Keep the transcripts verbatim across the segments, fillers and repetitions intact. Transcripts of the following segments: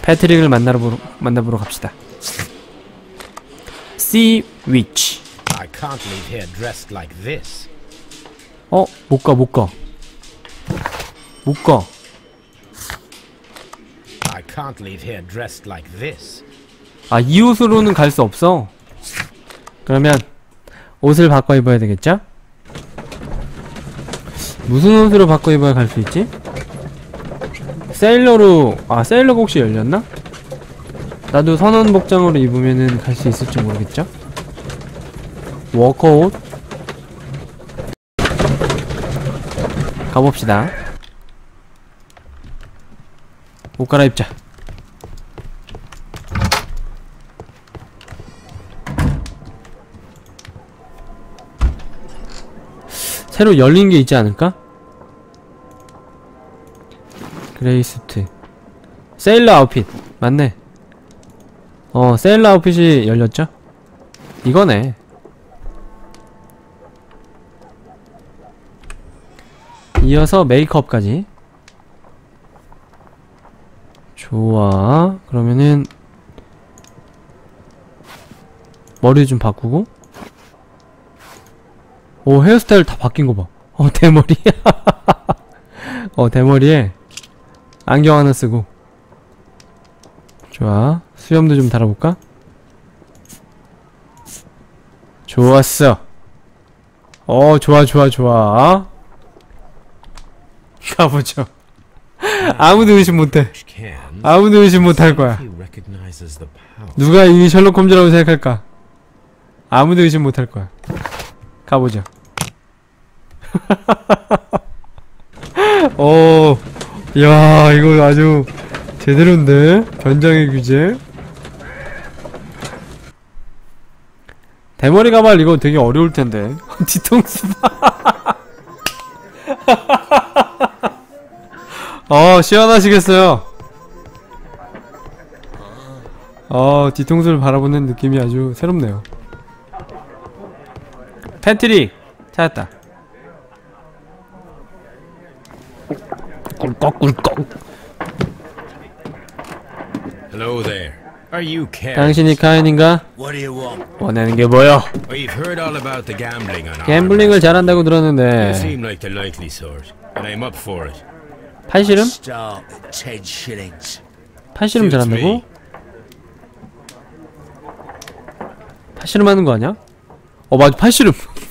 패트릭을 만나러 보러, 만나보러 갑시다. Sea Witch. I can't leave here dressed like this. 어? 못 가, 못 가. 못 가. I can't leave here dressed like this. 아, 이 옷으로는 갈 수 없어. 그러면 옷을 바꿔 입어야 되겠죠? 무슨 옷으로 바꿔 입어야 갈 수 있지? 세일러로... 아, 세일러가 혹시 열렸나? 나도 선원 복장으로 입으면은 갈 수 있을지 모르겠죠? 워커 옷? 가봅시다. 옷 갈아입자. 새로 열린 게 있지 않을까? 그레이 수트. 세일러 아웃핏. 맞네. 어, 세일러 아웃핏이 열렸죠? 이거네. 이어서 메이크업까지. 좋아. 그러면은 머리 좀 바꾸고. 오, 헤어스타일 다 바뀐 거 봐. 어, 대머리. 어, 대머리에 안경 하나 쓰고. 좋아. 수염도 좀 달아볼까? 좋았어. 어, 좋아, 좋아, 좋아. 가보죠. 아무도 의심 못해. 아무도 의심 못할 거야. 누가 이 셜록 홈즈라고 생각할까? 아무도 의심 못할 거야. 가보죠. 오, 야, 이거 아주 제대로인데? 변장의 규제. 대머리 가발 이거 되게 어려울 텐데. 뒤통수 봐. 어, 시원하시겠어요? 어, 뒤통수를 바라보는 느낌이 아주 새롭네요. 패트릭! 찾았다. 꿀꺽꿀꺽. Hello there. Are you Ken? 당신이 카인인가? What do you want? 원하는 게 뭐여? We've heard all about the gambling on our 갬블링을 잘한다고 You 들었는데 seem like the likely sort, and I'm up for it. 팔씨름? Start at ten shillings. 팔씨름 잘한다고? 팔씨름 하는 거 아니야? 어, 맞아, 팔씨름.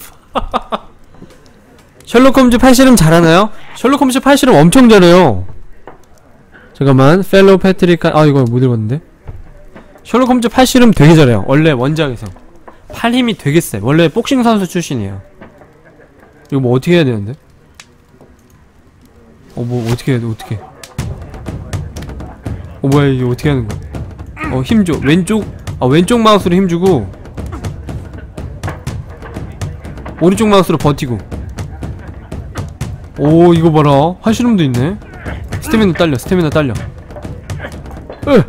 셜록 홈즈 팔씨름 잘하나요? 셜록 홈즈 팔씨름 엄청 잘해요. 잠깐만, 펠로우 패트릭. 아, 이거 못 읽었는데. 셜록 홈즈 팔씨름 되게 잘해요. 원래 원작에서 팔 힘이 되게 세. 원래 복싱 선수 출신이에요. 이거 뭐 어떻게 해야 되는데? 어, 뭐 어떻게 해야 돼? 어떻게? 어, 뭐야, 이게 어떻게 하는 거야? 어, 힘 줘. 왼쪽. 아, 왼쪽 마우스로 힘 주고 오른쪽 마우스로 버티고. 오, 이거 봐라. 팔씨름도 있네. 스태미나 딸려. 스태미나 딸려. 으.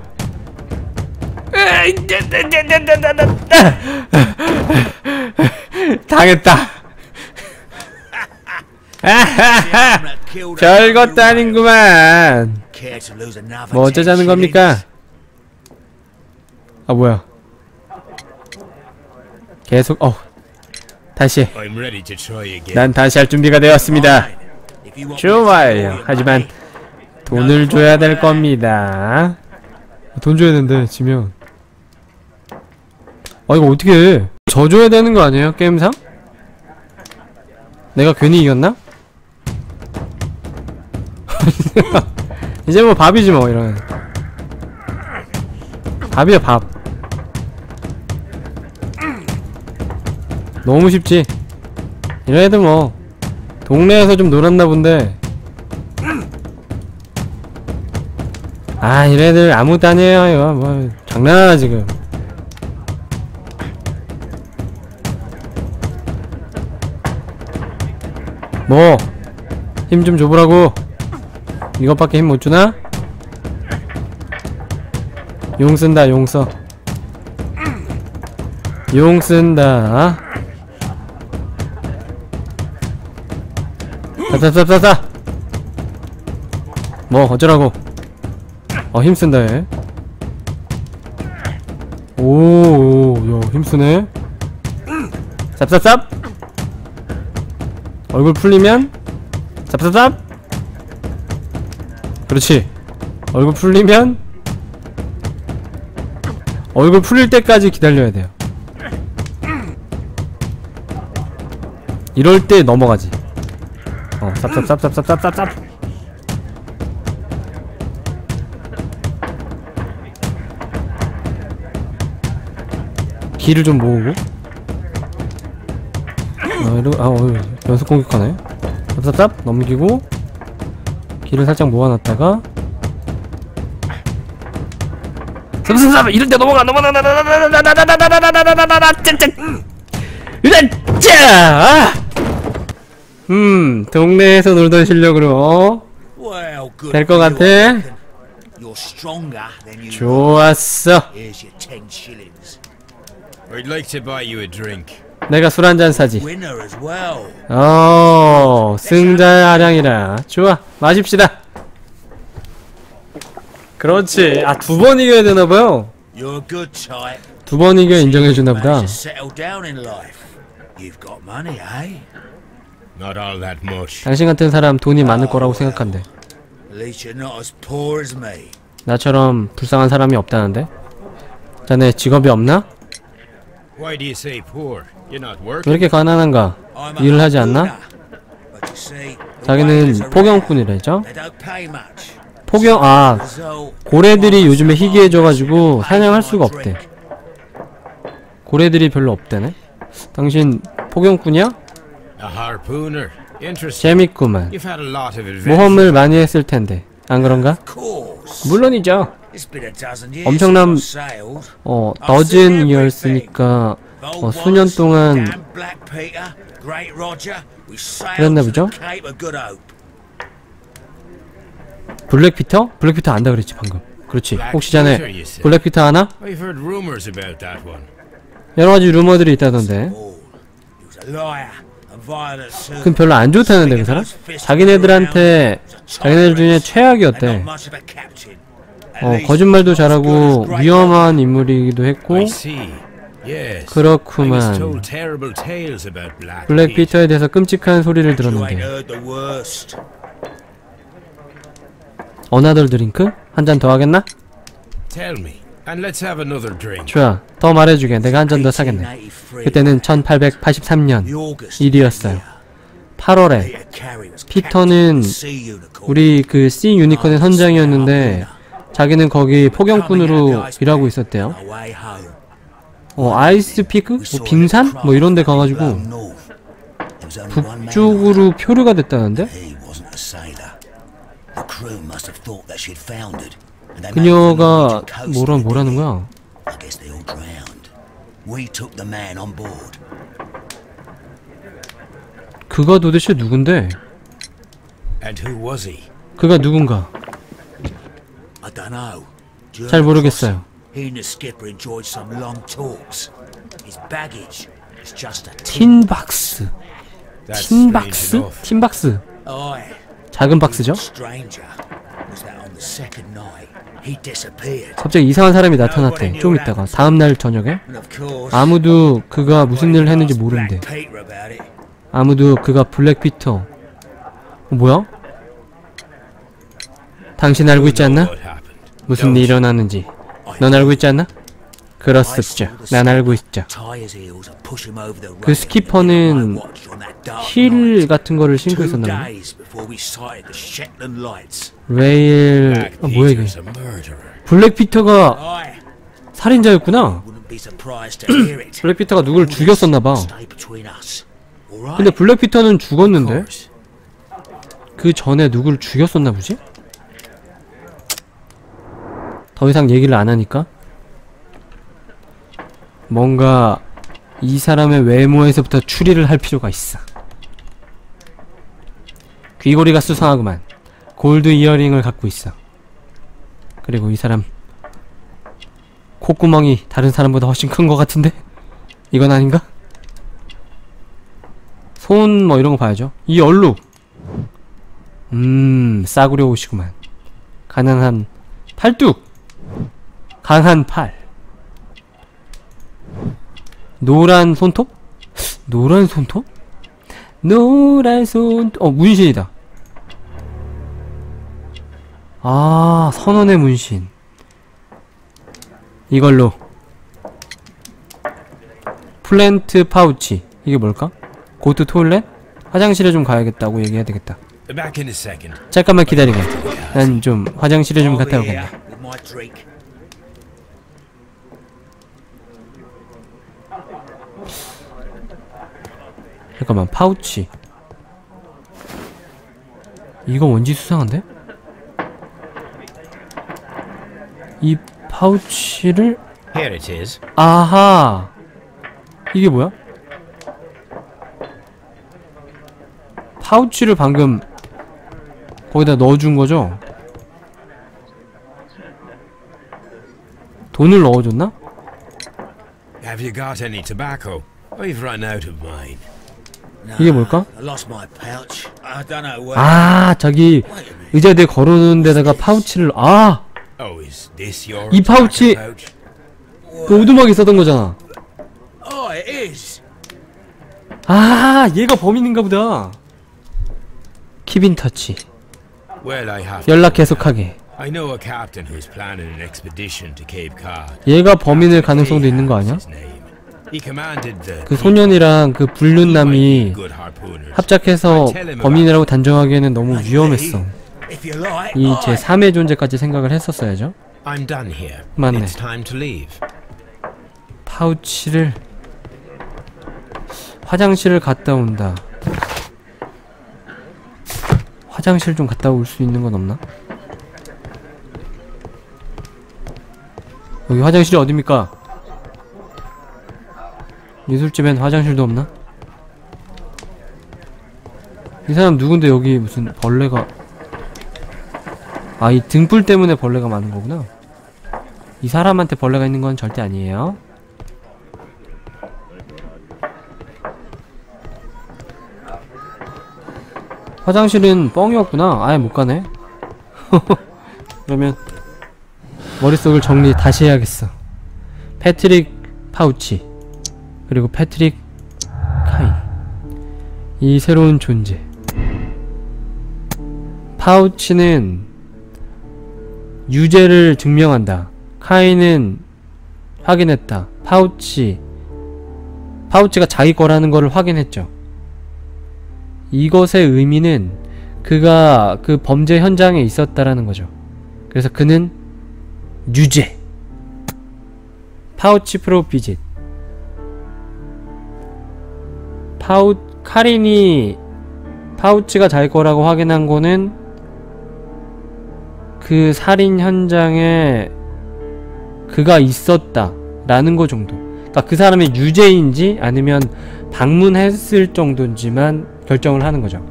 당했다. 별것도 아닌구만. 뭐 어쩌자는 겁니까? 아, 뭐야. 계속. 어, 다시. 난 다시 할 준비가 되었습니다. 좋아요. 하지만 돈을 줘야 될 겁니다. 돈 줘야 된대, 지면. 아, 이거 어떻게 해? 저 줘야 되는 거 아니에요, 게임상? 내가 괜히 이겼나? 이제 뭐 밥이지 뭐, 이런. 밥이야, 밥. 너무 쉽지? 이런 애들 뭐 동네에서 좀 놀았나 본데. 아, 이런 애들 아무것도 아니에요. 이거 뭐 장난하나 지금. 뭐 힘 좀 줘보라고. 이것밖에 힘 못주나? 용 쓴다. 용 써. 용 쓴다. 싸싸싸싸. 뭐 어쩌라고. 어, 힘쓴다 얘. 오, 야, 힘쓰네. 쌉쌉쌉. 얼굴 풀리면 쌉쌉쌉. 그렇지. 얼굴 풀리면 얼굴 풀릴 때까지 기다려야 돼요. 이럴 때 넘어가지. 어, 쌉쌉쌉쌉쌉쌉쌉쌉. 기를 좀 모으고. 아, 이러, 아, 어, 연속 공격하네. 쌉쌉쌉 넘기고 기를 살짝 모아놨다가 쌉쌉쌉 이럴 때 넘어가 넘어가 짠짠 으짜. 음, 동네에서 놀던 실력으로 Well, good 될 것 for 같아. you, I reckon. You're stronger than you 좋았어. Here's your ten shillings. I'd like to buy you a drink. 내가 술 한잔 사지. Winner as well. 어, 승자의 아량이라. 좋아, 마십시다. 그렇지. 아, 두 번 이겨야 되나봐요. You're a good type. 두 번 이겨 인정해주나보다. Managed to settle down in life. You've got money, eh? Not all that much. 당신 같은 사람 돈이 많을 거라고 생각한대. At least you're not as poor as me. 나처럼 불쌍한 사람이 없다는데? 자네 직업이 없나? Why do you say poor? You're not 왜 working. 이렇게 가난한가? I'm a 일을 하지 않나? harpooner. But you see, the 자기는 wages are 포경꾼이래죠? rare. They don't pay much. 포경, 아, So, 고래들이 요즘에 희귀해져가지고 사냥할 수가 없대. 고래들이 별로 없대네? 당신 포경꾼이야? A harpooner. Interesting. 재밌구만. You've had a lot of adventures. 모험을 많이 했을 텐데. 안 그런가? of course. 물론이죠. It's been a dozen years 엄청난 since I've sailed. 어, 더즌이었으니까 어, 수년 동안 Dan Black Peter, Great Roger, we sailed 그랬나 to 보죠? the Cape of Good Hope. 블랙피터? 블랙피터 안다 그랬지 방금. 그렇지. 혹시 자네 Blackpeter, you said. 블랙피터 아나? I've heard rumors about that one. 여러가지 루머들이 있다던데. Oh, he was a liar and violent too. 그럼 별로 안 좋다는데 그 사람? 자기네들한테 자기네들 중에 And 최악이었대. not much of a captain. At 어, least 거짓말도 not as good 잘하고 as Great 위험한 인물이기도 했고. I see. Yes. I was 그렇구만. told terrible tales about Black Pete. 블랙피터에 대해서 끔찍한 소리를 Roger. You ain't 들었는데. heard the worst. 어나더 드링크? 한 잔 더 하겠나? Tell me, and let's have another drink. 좋아. 더 말해주게. 내가 한 잔 더 사겠네. eighteen eighty-three. 그때는 천팔백팔십삼 년 The August 일이었어요. year. 팔월에 Peter Carey was 피터는 captain of the Sea Unicorn. 우리 그 C 유니콘의 선장이었는데 자기는 거기 포경꾼으로 일하고 있었대요. On our way home, 어, 아이스 피크? 뭐 빙산? 뭐 이런 데 가가지고 north. There was only one man 북쪽으로 표류가 됐다는데? He wasn't a sailor. The crew must have thought that she'd foundered. And they 그녀가 made for the Norwegian coast 뭐라 and they 뭐라는 did. 거야? I guess they all drowned. We took the man on board. 그가 도대체 누군데? And who was he? 그가 누군가? I don't know. 잘 모르겠어요. He and the skipper enjoyed some long talks. His baggage was just a tin. 틴박스. That's 틴박스? strange enough. 틴박스. Aye. 작은 박스죠? Stranger was that on the second night he disappeared. 갑자기 이상한 사람이 나타났대. 좀 있다가 다음날 저녁에 And of course, 아무도 그가 무슨 일을 했는지 모른대. Black Peter about it. 아무도 그가 블랙피터. 어, 뭐야? 당신 알고 있지 않나? What happened? 무슨 일이 일어났는지. 넌 알고 있지 않나? 그렇습죠. 난 알고 있죠. Tie his heels and push him over the 그 rail 스키퍼는 and get my watch on that dark 힐 night. 같은 거를 신고 Two 있었나 보네. days before we sighted the Shetland lights. 레일... Black 아, 뭐야 이게. Peter's a murderer. 블랙피터가 Aye, 살인자였구나. wouldn't be surprised to hear it. 블랙피터가 누굴 죽였었나봐. Stay between us. All right? 근데 블랙피터는 죽었는데? Course. 그 전에 누굴 죽였었나 보지? 더 이상 얘기를 안 하니까? 뭔가 이 사람의 외모에서부터 추리를 할 필요가 있어. 귀걸이가 수상하구만. 골드 이어링을 갖고 있어. 그리고 이 사람 콧구멍이 다른 사람보다 훨씬 큰 것 같은데? 이건 아닌가? 손 뭐 이런 거 봐야죠. 이 얼룩. 음, 싸구려 옷이구만. 가난한 팔뚝. 강한 팔. 노란 손톱? 노란 손톱? 노란 손톱. 어, 문신이다. 아, 선원의 문신. 이걸로 플랜트 파우치. 이게 뭘까? 고트 토일렛? 화장실에 좀 가야겠다고 얘기해야 되겠다. Back in a second. 잠깐만 기다리게. 난 좀 화장실에 좀 갔다 Over 오겠네. here with my drink. 잠깐만, 파우치. 이거 뭔지 수상한데? 이 파우치를 Here it is. 아하, 이게 뭐야? 파우치를 방금 거기다 넣어준 거죠? 돈을 넣어줬나? Have you got any tobacco? I've run out of mine. No, 이게 뭘까? I lost my pouch. I don't know where. 아, 저기 의자 뒤에 걸어놓은 데다가 파우치를, 아, Oh, is this your 이 파우치 tobacco pouch? 그 오두막에 있었던 거잖아. Oh, it is. 아, 얘가 범인인가 보다. 킵인 터치. Well, I have. to 연락 go now. 계속하게. I know a captain who's planning an expedition to Cape Cod. 얘가 범인일 가능성도 있는 거 아니야? His name. He commanded the 그 소년이랑 그 불륜남이 good harpooners. 합작해서 범인이라고 단정하기에는 너무 위험했어. If you like. 이 I- 제 삼의 존재까지 생각을 했었어야죠. I'm done here. 맞네. It's time to leave. 파우치를 화장실을 갔다 온다. 화장실 좀 갔다 올 수 있는 건 없나? 여기 화장실이 어딥니까? 미술집엔 화장실도 없나? 이 사람 누군데 여기 무슨 벌레가, 아, 이 등불 때문에 벌레가 많은 거구나. 이 사람한테 벌레가 있는 건 절대 아니에요. 화장실은 뻥이었구나. 아예 못 가네. 그러면 머릿속을 정리 다시 해야겠어. 패트릭 파우치, 그리고 패트릭 카인, 이 새로운 존재. 파우치는 유죄를 증명한다. 카인은 확인했다. 파우치 파우치가 자기 거라는 거를 확인했죠. 이것의 의미는 그가 그 범죄 현장에 있었다라는 거죠. 그래서 그는 유죄. 파우치 프로비짓. 파우 카린이 파우치가 자기 거라고 확인한 거는 그 살인 현장에 그가 있었다 라는 거 정도. 그러니까 그 사람이 유죄인지 아니면 방문했을 정도인지만 결정을 하는 거죠.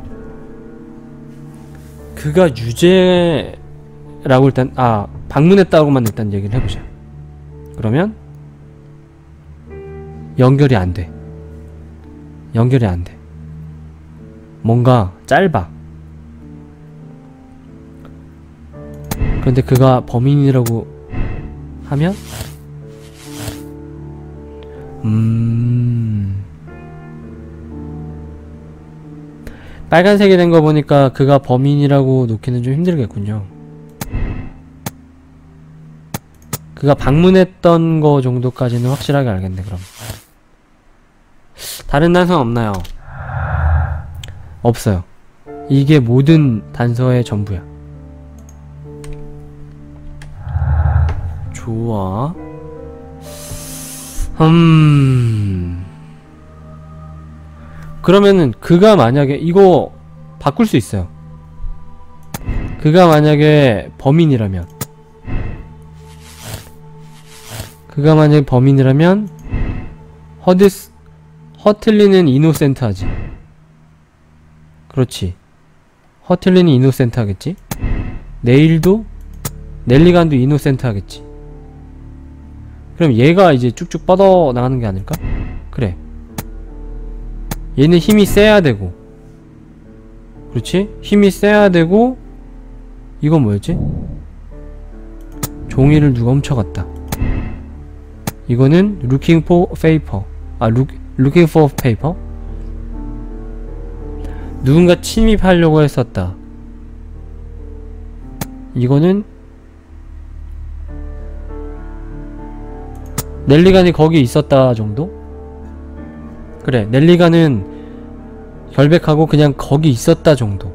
그가 유죄라고 일단, 아, 방문했다고만 일단 얘기를 해보자. 그러면 연결이 안 돼. 연결이 안 돼. 뭔가 짧아. 그런데 그가 범인이라고 하면 음... 빨간색이 된 거 보니까 그가 범인이라고 놓기는 좀 힘들겠군요. 그가 방문했던 거 정도까지는 확실하게 알겠네. 그럼 다른 단서는 없나요? 없어요. 이게 모든 단서의 전부야. 좋아. 음... 그러면은 그가 만약에 이거 바꿀 수 있어요. 그가 만약에 범인이라면 그가 만약에 범인이라면 허드스 허틀리는 이노센트하지. 그렇지. 허틀리는 이노센트하겠지. 네일도 넬리간도 이노센트하겠지. 그럼 얘가 이제 쭉쭉 뻗어나가는 게 아닐까? 그래. 얘는 힘이 세야 되고, 그렇지? 힘이 세야 되고. 이건 뭐였지? 종이를 누가 훔쳐갔다. 이거는 looking for paper. 아, look, looking for paper? 누군가 침입하려고 했었다. 이거는 넬리간이 거기 있었다 정도? 그래, 넬리간은 결백하고 그냥 거기 있었다 정도.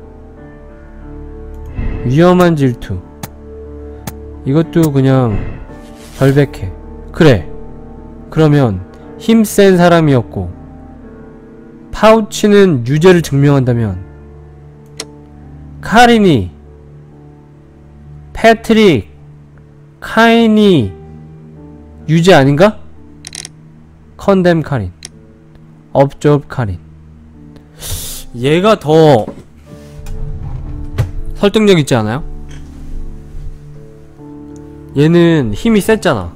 위험한 질투. 이것도 그냥 결백해. 그래, 그러면 힘센 사람이었고 파우치는 유죄를 증명한다면 카린이, 패트릭, 카인이 유죄 아닌가? 컨뎀 카린, 업조브 카린. 얘가 더 설득력 있지 않아요? 얘는 힘이 셌잖아.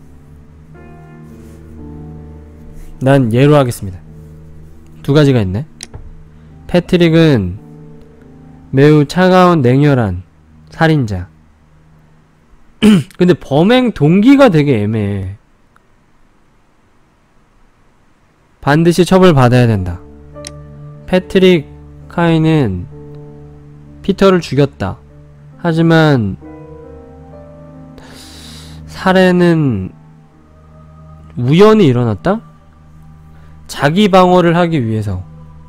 난 얘로 하겠습니다. 두 가지가 있네. 패트릭은 매우 차가운 냉혈한 살인자. 근데 범행 동기가 되게 애매해. 반드시 처벌받아야 된다. 패트릭 카인은 피터를 죽였다. 하지만 살해는 우연히 일어났다? 자기 방어를 하기 위해서.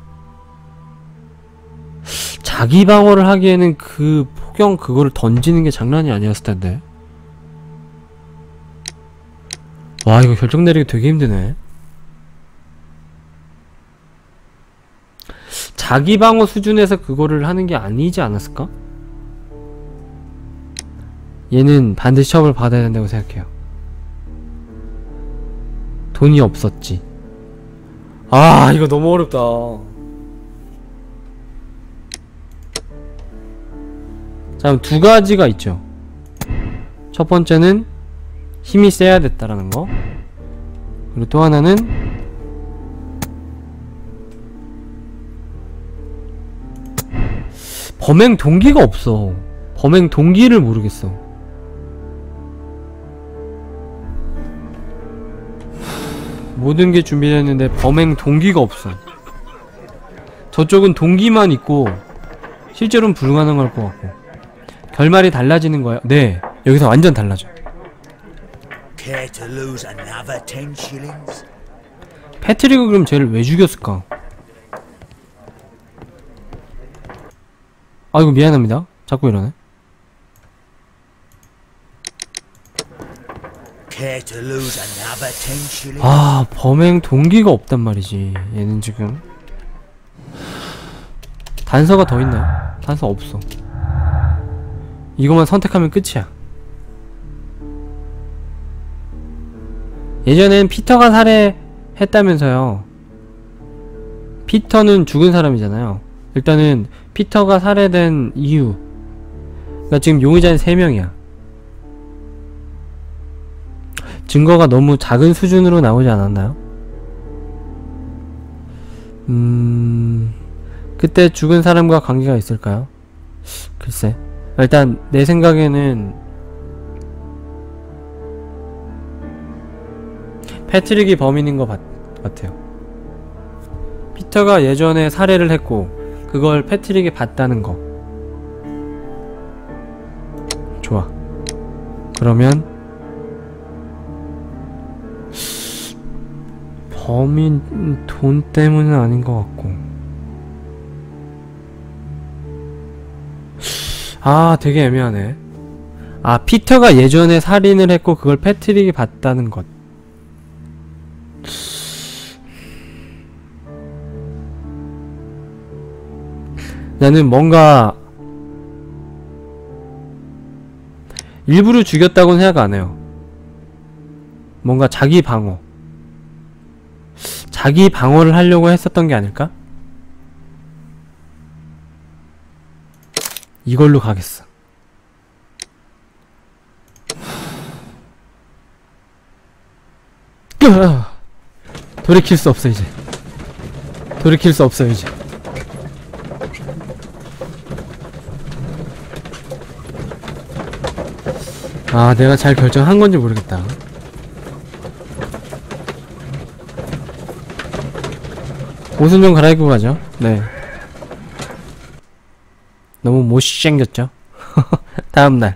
자기 방어를 하기에는 그 폭경 그거를 던지는 게 장난이 아니었을 텐데. 와, 이거 결정 내리기 되게 힘드네. 자기 방어 수준에서 그거를 하는 게 아니지 않았을까? 얘는 반드시 처벌 받아야 된다고 생각해요. 돈이 없었지. 아, 이거 너무 어렵다. 자, 그럼 두 가지가 있죠. 첫 번째는 힘이 세야 됐다라는 거. 그리고 또 하나는 범행 동기가 없어. 범행 동기를 모르겠어. 모든 게 준비됐는데 범행 동기가 없어. 저쪽은 동기만 있고 실제로는 불가능할 것 같고. 결말이 달라지는 거야. 네, 여기서 완전 달라져. Care to lose another ten shillings? 패트릭은 그럼 쟤를 왜 죽였을까? 아이고, 미안합니다. 자꾸 이러네. Care to lose another ten shillings? 아, 범행 동기가 없단 말이지. 얘는 지금 단서가 더 있나요? 단서 없어. 이것만 선택하면 끝이야. 예전엔 피터가 살해했다면서요. 피터는 죽은 사람이잖아요. 일단은 피터가 살해된 이유, 그러니까 지금 용의자는 세 명이야. 증거가 너무 작은 수준으로 나오지 않았나요? 음... 그때 죽은 사람과 관계가 있을까요? 글쎄. 일단 내 생각에는 패트릭이 범인인 것 같, 같아요. 피터가 예전에 살해를 했고 그걸 패트릭이 봤다는 거. 좋아. 그러면 범인 돈 때문은 아닌 것 같고. 아, 되게 애매하네. 아, 피터가 예전에 살인을 했고 그걸 패트릭이 봤다는 것. 나는 뭔가 일부러 죽였다고는 생각 안 해요. 뭔가 자기 방어. 자기 방어를 하려고 했었던 게 아닐까? 이걸로 가겠어. 돌이킬 수 없어 이제. 돌이킬 수 없어 이제. 아, 내가 잘 결정한 건지 모르겠다. 옷은 좀 갈아입고 가죠. 네. 너무 못생겼죠? 다음날.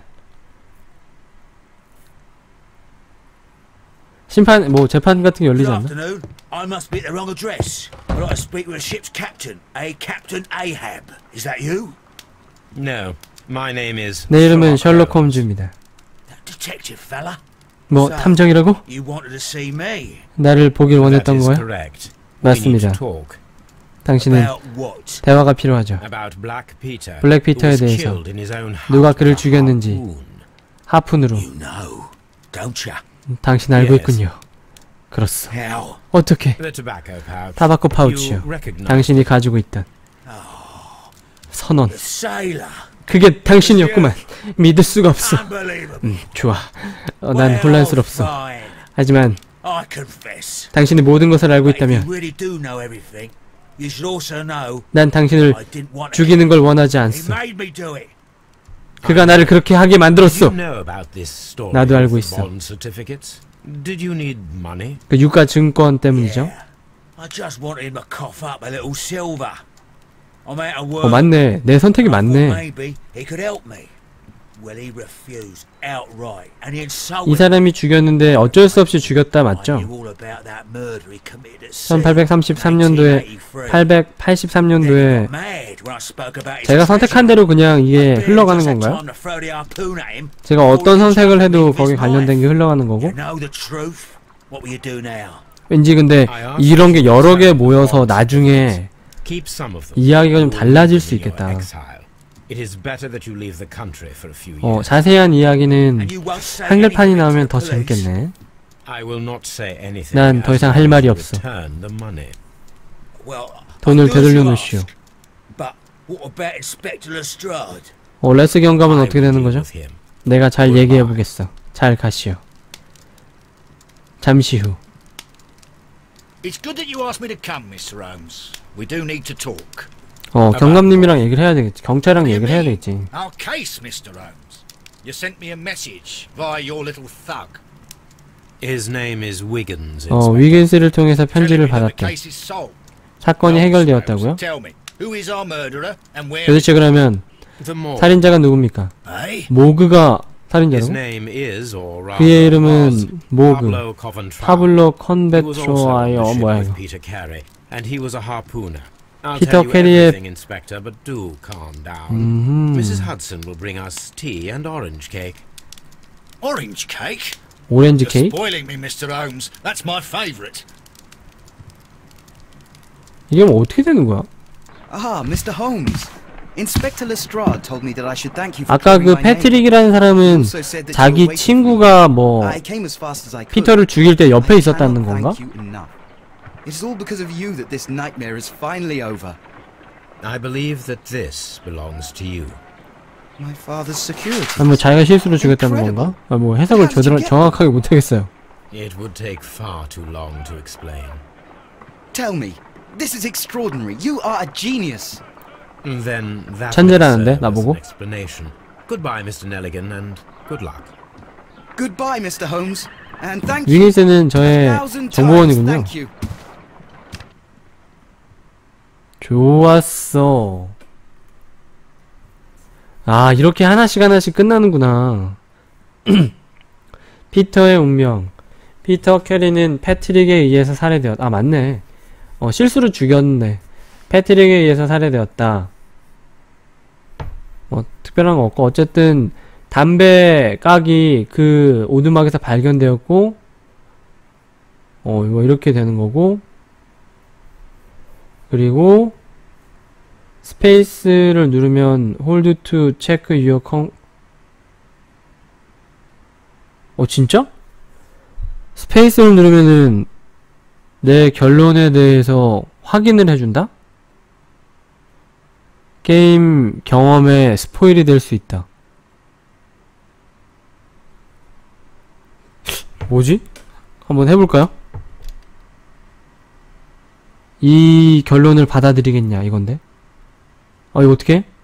심판, 뭐, 재판 같은 게 열리지 Good 않나? afternoon. I must be at the wrong address. I'd like to speak with the ship's captain, a Captain Ahab. Is that you? No, my name is. 내 이름은 Sherlock 셜록 홈즈입니다. That detective fella? 뭐, 탐정이라고? You wanted to see me? 나를 보길 That 원했던 is 거야? correct. We need 맞습니다. to talk 당신은 About what? 대화가 필요하죠. about Black Peter. 블랙 피터에 who was 대해서 killed in his own 누가 house 그를 with a 죽였는지 harpoon. 하푼으로. You know, don't you? 당신 알고 Yes. 있군요. 그렇소. How? 어떻게? The tobacco pouch. 타바코 파우치요. You recognize 당신이 가지고 있던 선원. The sailor. 그게 당신이었구만. 믿을 수가 없어. Unbelievable. 음, 좋아. 어, 난 혼란스럽소. Fine. 하지만 I confess. 당신이 모든 것을 알고 But if you 있다면 really do know everything, you should also know 난 당신을 I didn't want to. 죽이는 걸 원하지 He 않소. made me do it. 그가 나를 그렇게 하게 You 만들었소. know about this story 나도 of 알고 the 있어. bond certificates. Did you need money? 그 유가 증권 때문이죠. Yeah. I just wanted him to cough up a little silver. I'm out of work. 어, 맞네. 내 선택이 I thought 맞네. maybe he could help me. Well, he refused outright, and he 이 insulted 사람이 죽였는데 어쩔 수 없이 죽였다 me. I 맞죠? knew all about that murder he committed at sea 천팔백삼십삼 in 년도에 eighteen eighty-three. 팔백팔십삼 Then he 년도에 got mad when I spoke about his 제가 선택한 대로 그냥 treasure. 이게 I barely 흘러가는 just had 건가요? time to throw the harpoon at him 제가 before 어떤 he 선택을 shot me 해도 with 거기 his 관련된 게 knife. 흘러가는 거고. You know the truth. What will you do now? 왠지 근데 이런 게 여러 개 모여서 나중에 Keep some of them. 이야기가 좀 달라질 수 In your 있겠다. exile. It is better that you leave the country for a few 어, years. 자세한 이야기는 And you won't say 한글판이 anything to 나오면 the 더 police? 재밌겠네. I will not say anything. 난 더 as 이상 long 할 as 말이 you 없어. return the money. Well, 돈을 I do as 되돌려 you 놓으시오. ask. But what about Inspector Lestrade? 어, 레스 경감은 I 어떻게 will 되는 deal 거죠? with him. 내가 잘 얘기해보겠어. 잘 가시오. 잠시 후. It's good that you asked me to come, Mister Holmes. We do need to talk. 어, 경감님이랑 얘기를 해야 되겠지. 경찰이랑 얘기를 해야 되겠지. Our case, Mister Holmes. You sent me a message via your little thug. His name is Wiggins. 어, Inspector. 위긴스를 통해서 Telling 편지를 me that the 받았대. case is solved. 사건이 Now, Mister 해결되었다고요? Holmes, Tell me, who is our murderer and where? 도대체 그러면 The more. 살인자가 누굽니까? Eh? 모그가 His 살인자로? name is, or rather, 그의 was 이름은 모그. Pablo Coventry. 파블로 He was also on the 컨베트로아이어 ship 뭐야 with 이거? Peter Carey, and he was a harpooner. I'll Peter tell you Carey의- everything, Inspector, but do calm down. 음흠. Missus Hudson will bring us tea and orange cake. Orange cake. 오렌지 You're 케이크? spoiling me, Mister Holmes. That's my favourite. 이게 뭐 어떻게 되는 거야? Ah, Mister Holmes. Inspector Lestrade told me that I should thank you for 아까 clearing 그 my name. 패트릭이라는 사람은 He also said that you 자기 were waiting for 친구가 뭐 me. I came as fast as I could. 피터를 죽일 때 옆에 I 있었다는 cannot 건가? thank you enough. It is all because of you that this nightmare is finally over. I believe that this belongs to you. My father's security. 아, 뭐 자기가 실수로 죽였다는 건가? 아, 뭐 해석을 제대로 정확하게 못하겠어요. It would take far too long to explain. Tell me, this is extraordinary. You are a genius. Then that 천재라는데, will serve as 나보고? an explanation. Goodbye, Mister Nelligan, and good luck. Goodbye, Mister Holmes, and thank you. 위긴스는 A 저의 thousand times 정보원이군요. thank you. 좋았어. 아, 이렇게 하나씩 하나씩 끝나는구나. 피터의 운명. 피터 캐리는 패트릭에 의해서 살해되었, 아, 맞네. 어, 실수로 죽였네. 패트릭에 의해서 살해되었다. 뭐, 특별한 거 없고, 어쨌든, 담배 깍이 그 오두막에서 발견되었고, 어, 이거 이렇게 되는 거고, 그리고, 스페이스를 누르면 hold to check your con 어 진짜? 스페이스를 누르면은 내 결론에 대해서 확인을 해준다? 게임 경험에 스포일이 될 수 있다. 뭐지? 한번 해볼까요? 이 결론을 받아들이겠냐 이건데? 어, 이거 어떻게 해?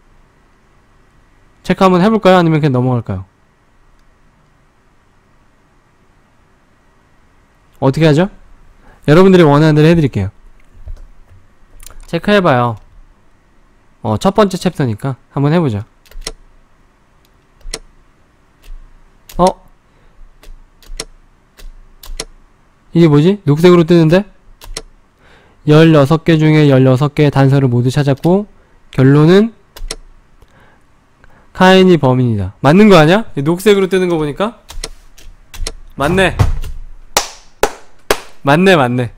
체크 한번 해볼까요? 아니면 그냥 넘어갈까요? 어떻게 하죠? 여러분들이 원하는 대로 해드릴게요. 체크해봐요. 어, 첫 번째 챕터니까 한번 해보자. 어? 이게 뭐지? 녹색으로 뜨는데? 열여섯 개 중에 열여섯 개의 단서를 모두 찾았고 결론은 카인이 범인이다. 맞는 거 아니야? 녹색으로 뜨는 거 보니까? 맞네. 맞네 맞네.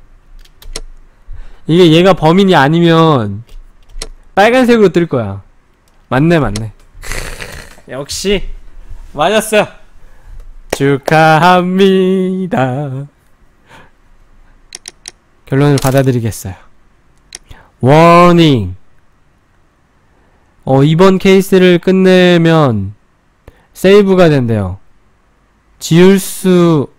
이게 얘가 범인이 아니면 빨간색으로 뜰 거야. 맞네 맞네. 역시 맞았어. 축하합니다. 결론을 받아들이겠어요. 워닝. 어, 이번 케이스를 끝내면 세이브가 된대요. 지울 수,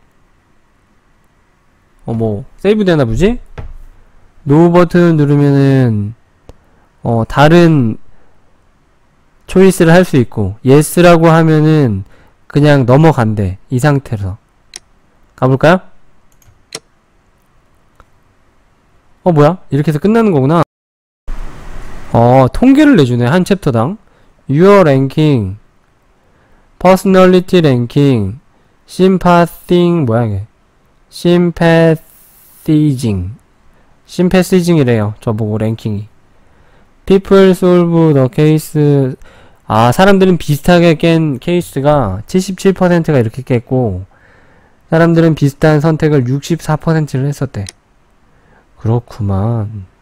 어, 뭐, 세이브 되나 보지? 노 버튼을 누르면은, 어, 다른 초이스를 할 수 있고, 예스라고 하면은 그냥 넘어간대. 이 상태로. 가볼까요? 어, 뭐야? 이렇게 해서 끝나는 거구나. 어, 통계를 내주네. 한 챕터당. Your ranking, personality ranking, sympathing, 뭐야 이게? sympathizing. sympathizing이래요. 저보고 랭킹이. People solve the case. 아, 사람들은 비슷하게 깬 케이스가 칠십칠 퍼센트가 이렇게 깼고, 사람들은 비슷한 선택을 육십사 퍼센트를 했었대. 그렇구만.